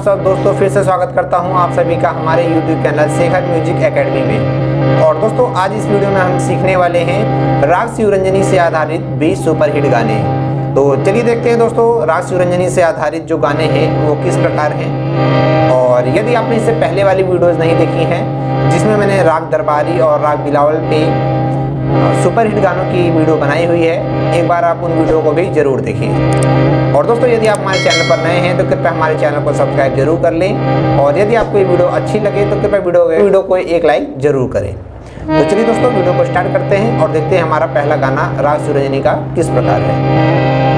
सब दोस्तों, फिर से स्वागत करता हूं आप सभी का हमारे YouTube channel Shekhar music academy में। और दोस्तों, आज इस वीडियो में हम सीखने वाले हैं राग शिवरंजनी से आधारित 20 सुपरहिट गाने। तो चलिए देखते हैं दोस्तों, राग शिवरंजनी से आधारित जो गाने हैं वो किस प्रकार हैं। और यदि आपने इससे पहले वाली वीडियोज़ नहीं देखी हैं जिसमें मैंने राग दरबारी और राग बिलावल पे सुपरहिट गानों की वीडियो बनाई हुई है, एक बार आप उन वीडियो को भी जरूर देखें। और दोस्तों, यदि आप हमारे चैनल पर नए हैं तो कृपया हमारे चैनल को सब्सक्राइब जरूर कर लें। और यदि आपको ये वीडियो अच्छी लगे तो कृपया वीडियो को एक लाइक जरूर करें। तो चलिए दोस्तों, वीडियो को स्टार्ट करते हैं और देखते हैं हमारा पहला गाना राग शिवरंजनी का किस प्रकार है।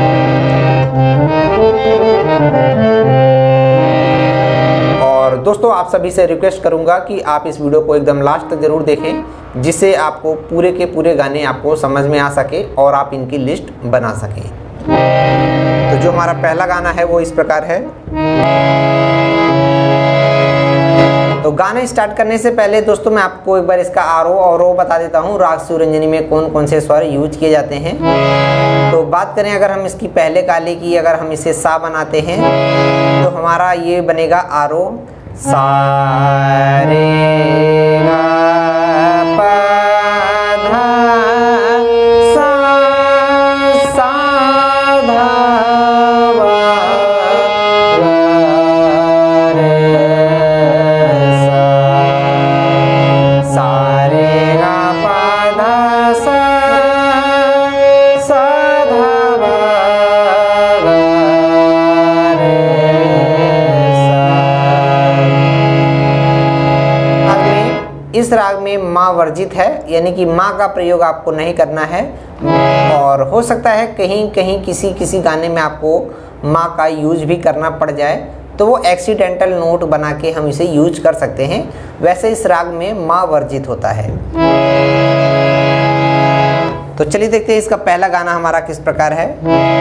और दोस्तों, आप सभी से रिक्वेस्ट करूंगा कि आप इस वीडियो को एकदम लास्ट तक जरूर देखें, जिससे आपको पूरे के पूरे गाने आपको समझ में आ सके और आप इनकी लिस्ट बना सकें। तो जो हमारा पहला गाना है वो इस प्रकार है। तो गाने स्टार्ट करने से पहले दोस्तों मैं आपको एक बार इसका आरोह और अवरोह बता देता हूँ, राग शिवरंजनी में कौन कौन से स्वर यूज किए जाते हैं। तो बात करें अगर हम इसकी पहले काले की, अगर हम इसे सा बनाते हैं तो हमारा ये बनेगा आरोह सा रे गा पा धा सा सा धा वा रे सा सा रे गा पा धा सा सा धा वा रे सा। इस राग में माँ वर्जित है, यानी कि माँ का प्रयोग आपको नहीं करना है। और हो सकता है कहीं कहीं किसी गाने में आपको माँ का यूज भी करना पड़ जाए, तो वो एक्सीडेंटल नोट बना के हम इसे यूज कर सकते हैं। वैसे इस राग में माँ वर्जित होता है। तो चलिए देखते हैं इसका पहला गाना हमारा किस प्रकार है।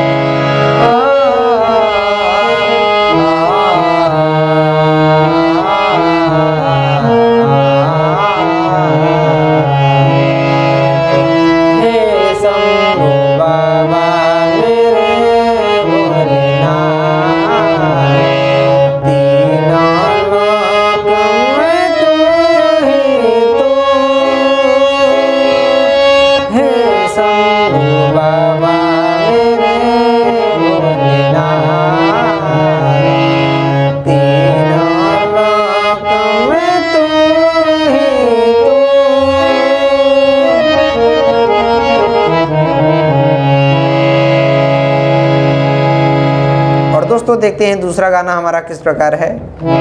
दोस्तों देखते हैं दूसरा गाना हमारा किस प्रकार है।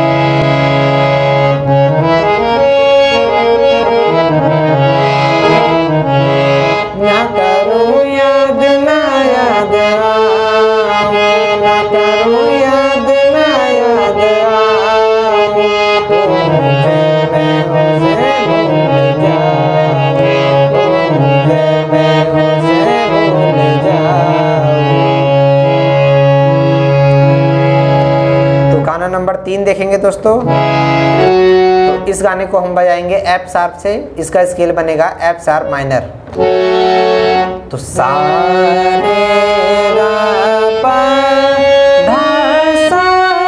ना करो याद ना याद आवे, ना करो याद ना याद आवे, मैं उसे भूल जाऊं, मैं उसे भूल जाऊं। गाना नंबर 3 देखेंगे दोस्तों। तो इस गाने को हम बजाएंगे एफ शार्प से। इसका स्केल बनेगा एफ शार्प माइनर। तो सा रे गा पा धा सा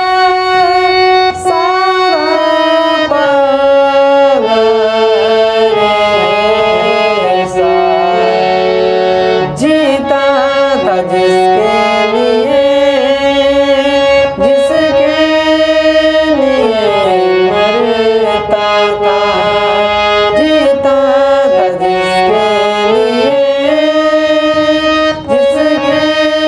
सा पा रे सा। जीता था जिसके लिए, जिसके मरता था, जीता था जिसके लिए, जिसके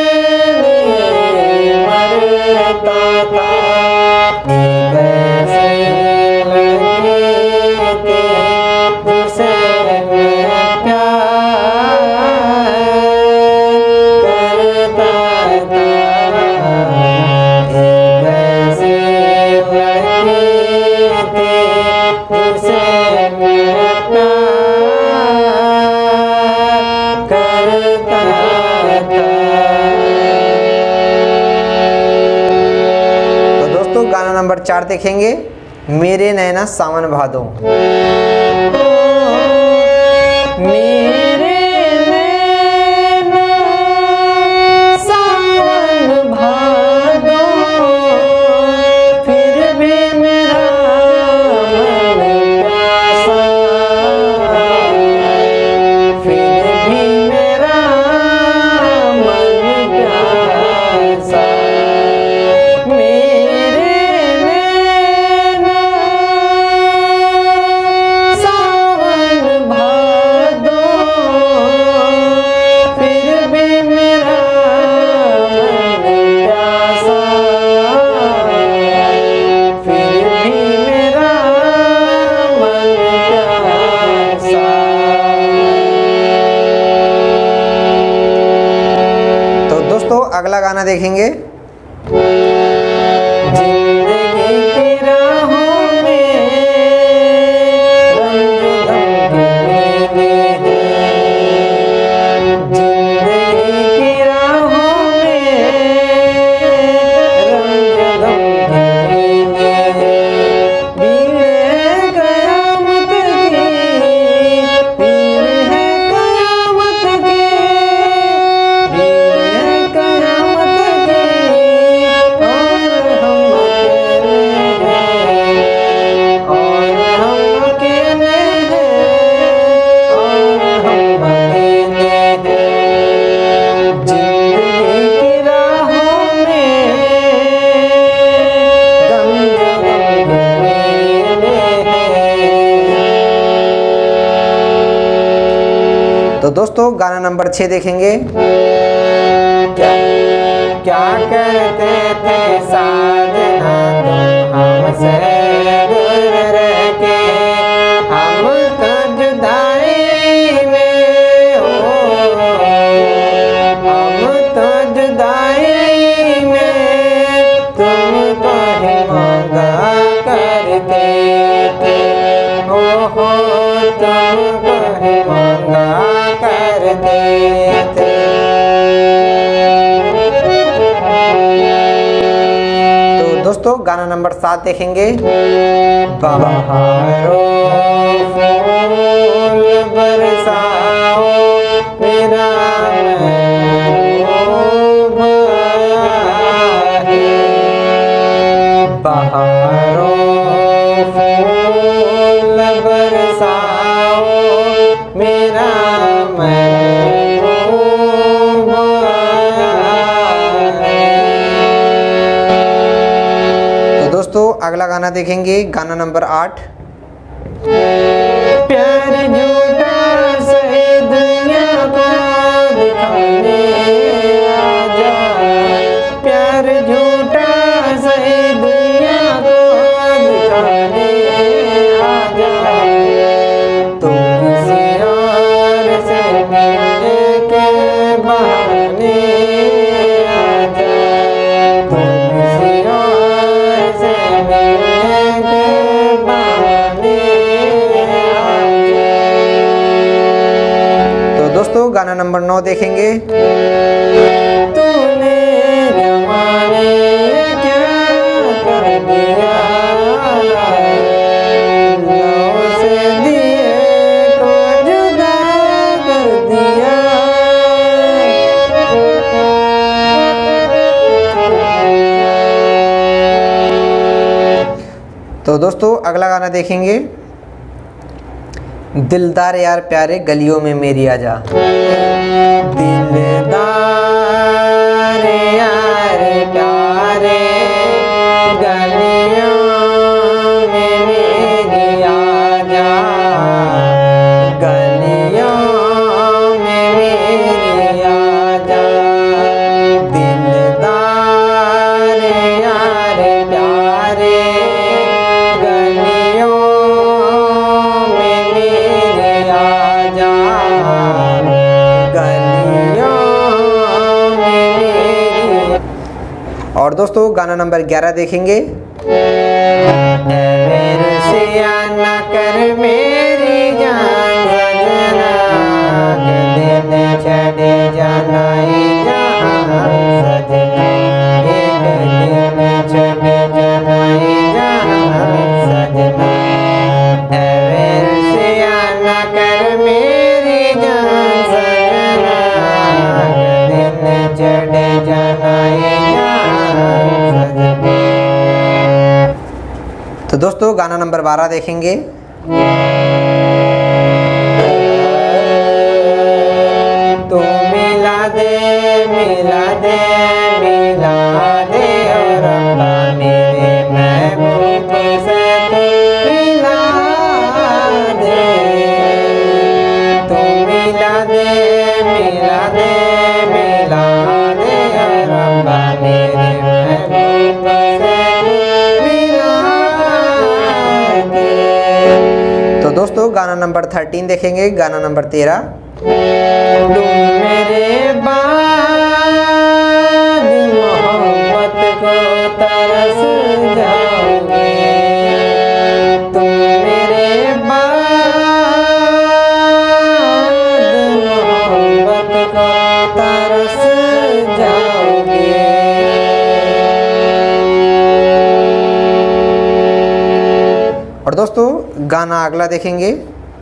लिए मरता था। एक ऐसी लड़की थी जिसे मैं प्यार करता था। एक ऐसी लड़की थी जिसे मैं प्यार करता था। तो दोस्तों गाना नंबर 4 देखेंगे, मेरे नैना सावन भादो। मेरे नैना सावन भादो, फिर देखेंगे। तो दोस्तों गाना नंबर 6 देखेंगे। क्या क्या करते थे साजना तुम हमसे दूर रह के, हम तो जुदाई में हो, हम तो जुदाई में तुमको ही मांगा करते थे, हो तुमको ही मांगा करते थे। तो दोस्तों गाना नंबर 7 देखेंगे। बहारो फूल बरसाओ मेरा महबूब आया है, बहारो फूल बरसाओ मेरा महबूब आया है। तो दोस्तों अगला गाना देखेंगे, गाना नंबर 8। प्यार झूठा सही दुनिया को दिखाने आजा, प्यार झूठा सही दुनिया को दिखाने आजा, तुम किसी और से मिलने के बहाने आजा, तुम किसी और से मिलने के बहाने आजा। तो दोस्तों गाना नंबर 9 देखेंगे। तूने जमाने क्या कर दिया, लौ से दिए को जुदा कर दिया। तो दोस्तों अगला गाना देखेंगे, दिलदार यार प्यारे गलियों में मेरी आजा। दिलदार यार प्यारे गलियों में मेरी आजा, गलियों में मेरी आजा। दिलदार यार प्यारे गलियों में मेरी आजा, गलियों में मेरी। और दोस्तों गाना नंबर 11 देखेंगे। रुसिया न कर मेरी जान सजना, दिल छड़े जाना जहाँ सजना, एक दिन छड़े जाना जहाँ सजना। रुसिया न कर मेरी जान सजना, दिल छड़े जाना जहाँ सजना। तो दोस्तों गाना नंबर 12 देखेंगे। तू मिला दे मिला दे मिला दे और अल्लाह मेरे महबूब से तू मिला दे, तू मिला दे मिला दे मिला दे और अल्लाह मेरे महबूब से तू मिला दे। तो दोस्तों गाना नंबर 13 देखेंगे। गाना नंबर 13। तुम मेरे बाद दोस्तों गाना अगला देखेंगे।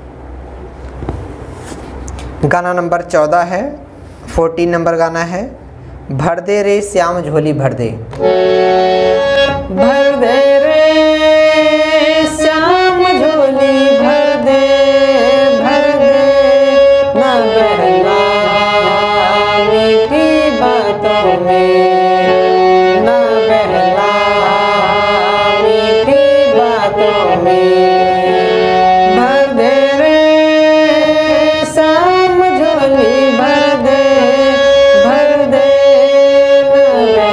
गाना नंबर 14 है, 14 नंबर गाना है। भर दे रे श्याम झोली भर दे। भर दे रे श्याम झोली भर दे, भर दे ना बहला मीठी बातों में, ना बहला मीठी बातों में। भर दे रे श्याम झोली भर दे, भर दे ना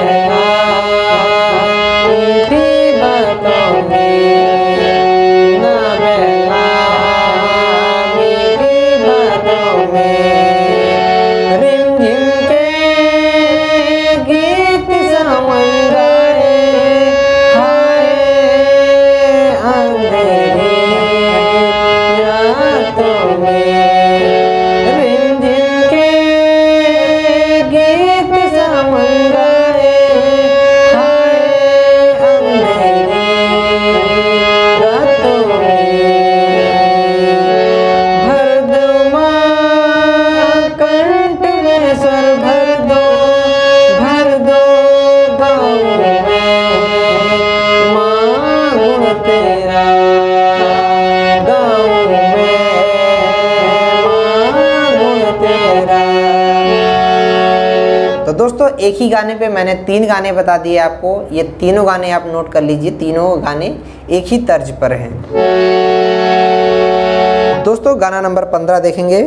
बहला मीठी बातों में, ना बहला मीठी बातों में। रिमझिम के गीत सावन गाए, हाय अंधेरी रातों में। रिमझिम के गीत सावन गाए, हाय अंधेरी रातों में। भर दो माँ कंठ में स्वर भर दो, भर दो गाँव में माँ गुण तेरा, गाँव में माँ गुण तेरा। तो दोस्तों एक ही गाने पे मैंने 3 गाने बता दिए आपको। ये तीनों गाने आप नोट कर लीजिए, तीनों गाने एक ही तर्ज पर हैं। दोस्तों गाना नंबर 15 देखेंगे।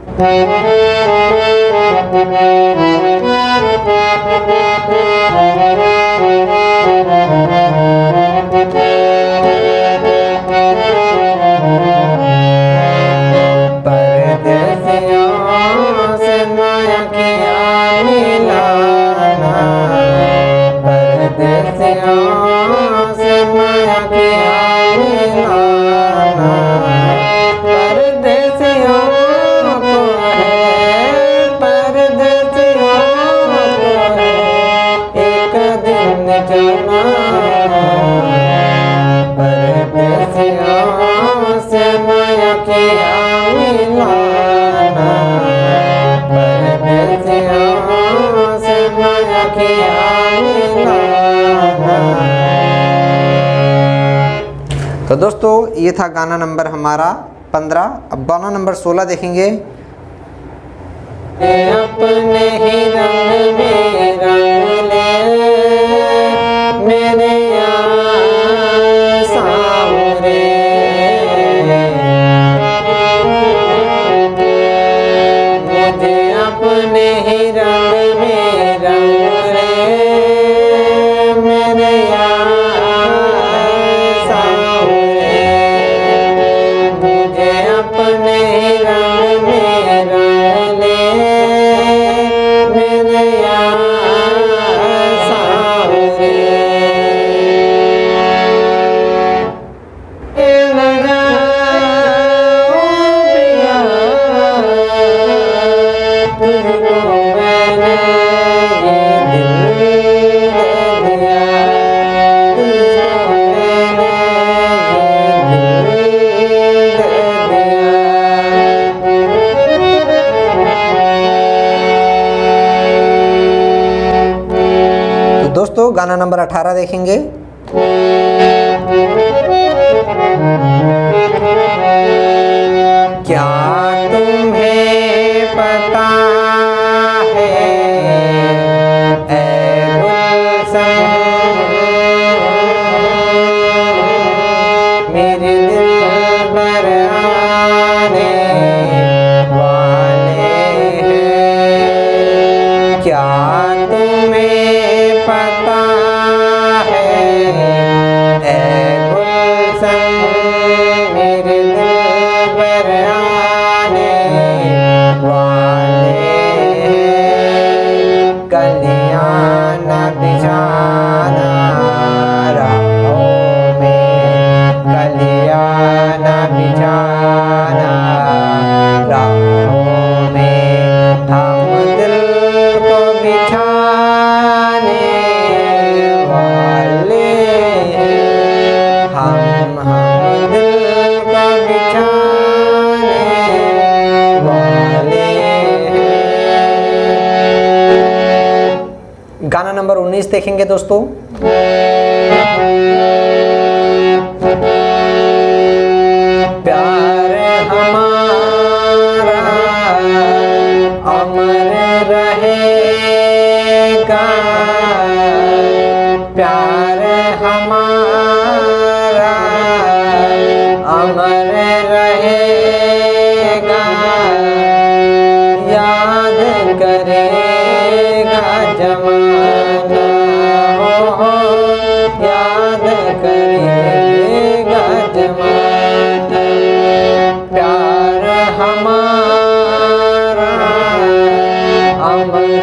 परदेसियों से माया किया मिलाना, परदेसियों से माया किया मिलाना। परदेसियों को है, परदेसियों को है एक दिन जाना। परदेसियों से माया किया मिलाना, परदेसियों से माया किया मिलाना। तो दोस्तों ये था गाना नंबर हमारा 15। अब गाना नंबर 16 देखेंगे। अपने ही रंग में रंग ले मेरे सांवरे, मुझे अपने ही रंग में रंग ले मेरे सांवरे। मुझे अपने ही रंग में रंग ले मेरे सांवरे। दोस्तों गाना नंबर 18 देखेंगे। क्या तुम्हें पता है ऐ गुलशन, मेरे दिल पर आने वाले हैं। क्या तुम्हें पता है ऐ गुलशन, मेरे दिल पर आने वाले हैं। कलियां न बिछाना राहों में, कलियां न बिछाना राहों में। हम दिल को बिछाने वाले हैं, हम दिल नंबर 19 देखेंगे दोस्तों। प्यार हमारा अमर रहेगा, प्यार हमारा अमर रहेगा, याद करेगा जमाना, हो याद करेगा जमाना। प्यार हमारा अमर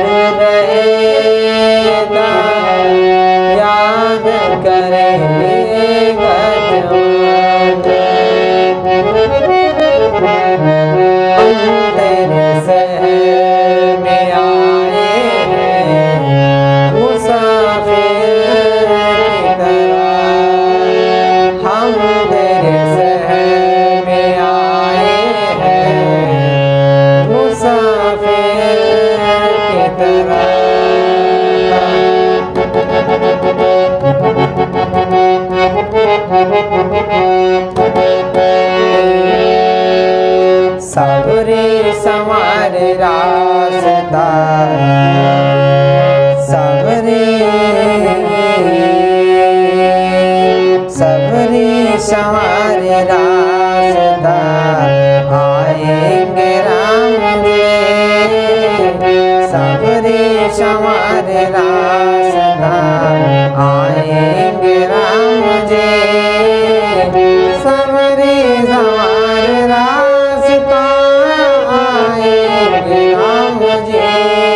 रहेगा, याद करेगा जमाना। हम तेरे शहर में आए हैं मुसाफिर की तरह, हम तेरे शहर में आए हैं मुसाफिर की तरह। सबरी संवार रास्ता, सबरी संवार रास्ता, आएंगे राम जी, सबरी संवार रास्ता, आएंगे राम जी, सबरी संवार रास्ता, आएंगे राम जी,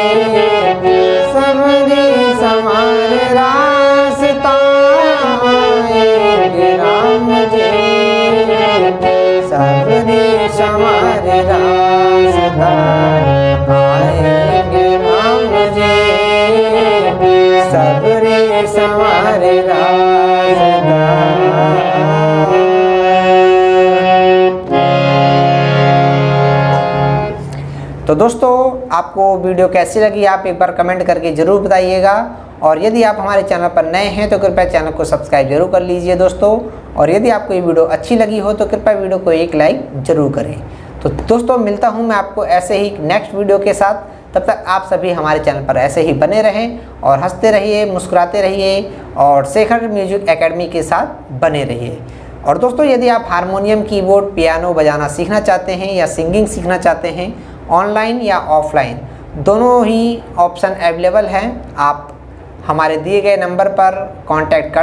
सबरी संवार रास्ता, आएंगे राम जी, सबरी संवार रास्ता, आएंगे राम जी, सबरी संवार रास्ता। तो दोस्तों आपको वीडियो कैसी लगी आप एक बार कमेंट करके ज़रूर बताइएगा, और यदि आप हमारे चैनल पर नए हैं तो कृपया चैनल को सब्सक्राइब जरूर कर लीजिए दोस्तों, और यदि आपको ये वीडियो अच्छी लगी हो तो कृपया वीडियो को एक लाइक ज़रूर करें। तो दोस्तों मिलता हूँ मैं आपको ऐसे ही नेक्स्ट वीडियो के साथ, तब तक आप सभी हमारे चैनल पर ऐसे ही बने रहें और हंसते रहिए, मुस्कुराते रहिए और शेखर म्यूजिक एकेडमी के साथ बने रहिए। और दोस्तों यदि आप हारमोनियम, कीबोर्ड, पियानो बजाना सीखना चाहते हैं या सिंगिंग सीखना चाहते हैं, ऑनलाइन या ऑफलाइन दोनों ही ऑप्शन अवेलेबल हैं। आप हमारे दिए गए नंबर पर कांटेक्ट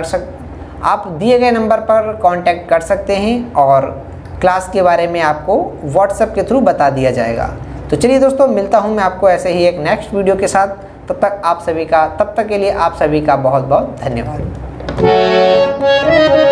कर सकते हैं और क्लास के बारे में आपको व्हाट्सएप के थ्रू बता दिया जाएगा। तो चलिए दोस्तों मिलता हूं मैं आपको ऐसे ही एक नेक्स्ट वीडियो के साथ, तब तक के लिए आप सभी का बहुत बहुत धन्यवाद।